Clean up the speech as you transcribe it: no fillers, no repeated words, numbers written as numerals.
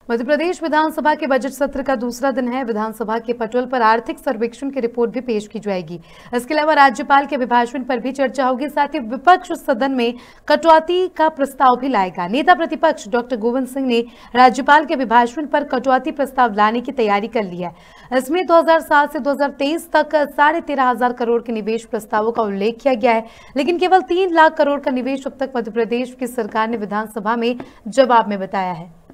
मध्य प्रदेश विधानसभा के बजट सत्र का दूसरा दिन है। विधानसभा के पटल पर आर्थिक सर्वेक्षण की रिपोर्ट भी पेश की जाएगी। इसके अलावा राज्यपाल के अभिभाषण पर भी चर्चा होगी। साथ ही विपक्ष सदन में कटौती का प्रस्ताव भी लाएगा। नेता प्रतिपक्ष डॉक्टर गोविंद सिंह ने राज्यपाल के अभिभाषण पर कटौती प्रस्ताव लाने की तैयारी कर ली है। इसमें 2007 से 2023 तक 13,500 करोड़ के निवेश प्रस्तावों का उल्लेख किया गया है, लेकिन केवल 3 लाख करोड़ का निवेश अब तक मध्य प्रदेश की सरकार ने विधानसभा में जवाब में बताया है।